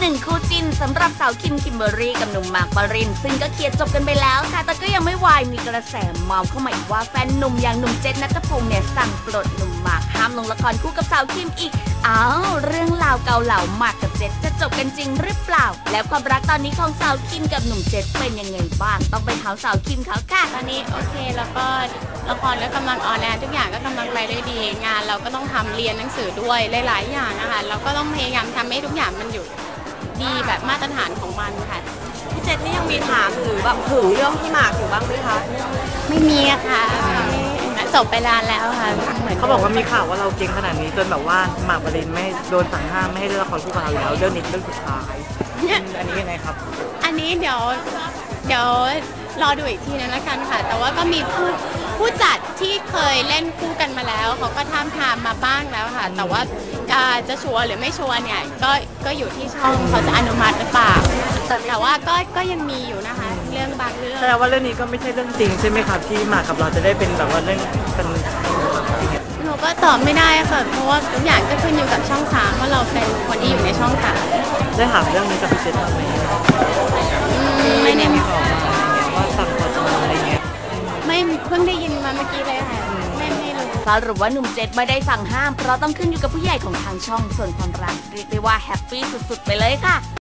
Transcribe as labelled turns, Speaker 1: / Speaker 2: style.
Speaker 1: นึ่งคู่จิ้นสำหรับสาวคิมคิมเบอรี่กับหนุ่มหมากปรินซึ่งก็เคลียร์จบกันไปแล้วค่ะแต่ก็ยังไม่วายมีกระแสเมาเข้ามาอีกว่าแฟนหนุ่มอย่างหนุ่มเจษณัฐพงษ์เนี่ยสั่งปลดหนุ่มหมากห้ามลงละครคู่กับสาวคิมอีกอ้าวเรื่องราวเกาเหลาหมากกับเจษจะจบกันจริงหรือเปล่าแล้วความรักตอนนี้ของสาวคิมกับหนุ่มเจษเป็นยังไงบ้างต้องไปถามสาวคิมเขาค่ะ
Speaker 2: ตอนนี้โอเคแล้วก็ละครก็กำลังออนแอร์ทุกอย่างก็กำลังไปได้ดีงานเราก็ต้องทำเรียนหนังสือด้วยหลายๆอย่างนะคะเราก็ต้องพยายามทำให้ทุกอย่างมันอยู่ดีแบบมาตรฐานของมันค่ะ
Speaker 3: พี่เจษนี่ยังมีถามหรือแบบหึงเรื่องพี่หมากอยู่บ้างไหมคะ
Speaker 2: ไม่มีอะค่ะจบไปนานแล้วค่ะ
Speaker 4: เขาบอกว่ามีข่าวว่าเราเก่งขนาดนี้จนแบบว่าหมากปรินไม่โดนสั่งห้ามไม่ให้เล่นละครคู่กับเราแล้วเรื่องนี้เรื่องสุดท้ายอันนี้ยังไงครับ
Speaker 2: อันนี้เดี๋ยวรอดูอีกทีนึงแล้วกันค่ะแต่ว่าก็มีผู้จัดที่เคยเล่นคู่กันมาแล้วเขาก็ทำมาบ้างแล้วค่ะแต่ว่าจะชัวร์หรือไม่ชัวร์เนี่ยก็อยู่ที่ช่องเขาจะอนุมัติหรือเปล่าแต่ว่าก็ยังมีอยู่นะคะเรื่องบางเรื่อง
Speaker 4: แสดงว่าเรื่องนี้ก็ไม่ใช่เรื่องจริงใช่ไหมครับที่หมากกับเราจะได้เป็นแบบว่าเรื่องเป็น
Speaker 2: หนูก็ตอบไม่ได้ค่ะเพราะว่าทุกอย่างก็ขึ้นอยู่กับช่อง3ว่าเราเป็นคนที่อยู่ในช่อง3
Speaker 4: ได้ถามเรื่องนี้กับพี่เจษบ้างไหม
Speaker 2: ไม่ได้
Speaker 4: มีข่าวมาว่าสั่งปลดอะไรเงี้ย
Speaker 2: ไม่เพิ่งได้ยินมาเมื่อกี้เลยค่ะไม่รู้
Speaker 1: สรุปว่าหนุ่มเจษไม่ได้สั่งห้ามเพราะต้องขึ้นอยู่กับผู้ใหญ่ของทางช่องส่วนความรักเรียกได้ว่าแฮปปี้สุดๆไปเลยค่ะ